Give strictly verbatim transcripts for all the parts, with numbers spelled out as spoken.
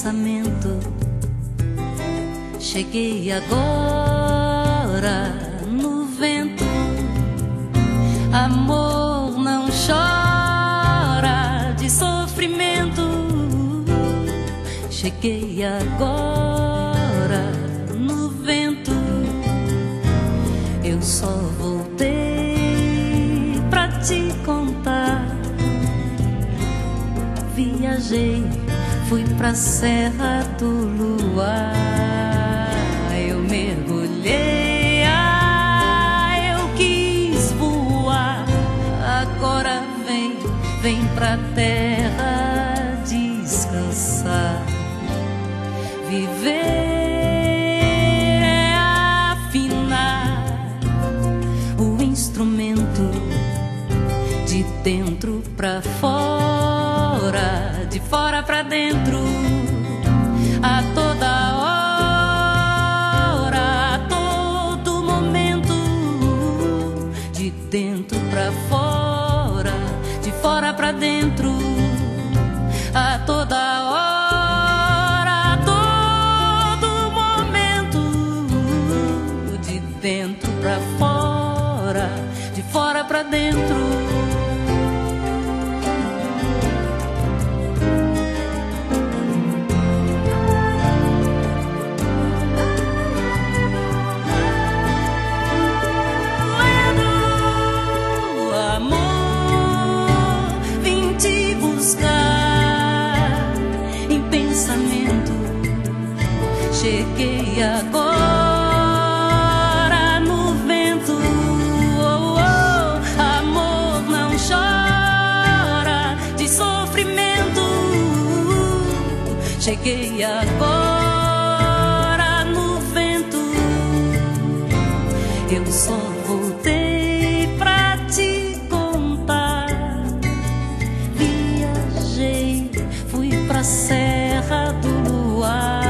pensamento. Cheguei agora no vento. Amor não chora de sofrimento. Cheguei agora no vento. Eu só voltei pra te contar. Viajei, fui pra Serra do Luar. Eu mergulhei, ah, eu quis voar. Agora vem, vem pra terra descansar. Viver é afinar o instrumento de dentro pra fora, de fora pra dentro, a toda hora, a todo momento, de dentro pra fora, de fora pra dentro, a toda hora, a todo momento, de dentro pra fora, de fora pra dentro. Cheguei agora no vento. Oh, oh, amor não chora de sofrimento. Cheguei agora no vento. Eu só voltei pra te contar. Viajei, fui pra Serra do Luar.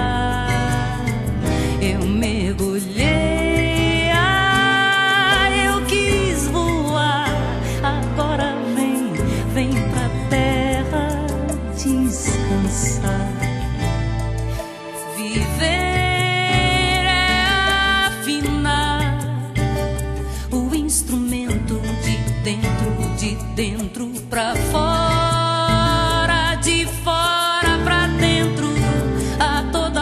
Eu mergulhei, ah, eu quis voar. Agora vem, vem pra terra descansar. Viver é afinar o instrumento de dentro, de dentro pra fora, de fora pra dentro, a toda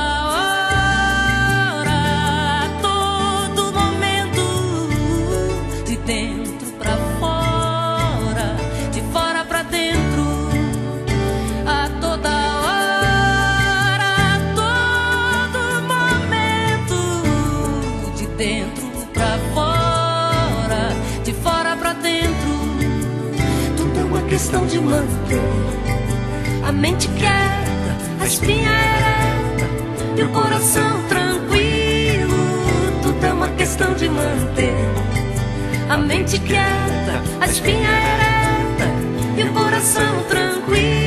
dentro pra fora, de fora pra dentro, a toda hora, a todo momento, de dentro pra fora, de fora pra dentro. Tudo é uma questão de manter a mente quieta, a espinha ereta e o coração tranquilo. Tudo é uma questão de manter a mente quieta, a espinha ereta e o coração tranquilo.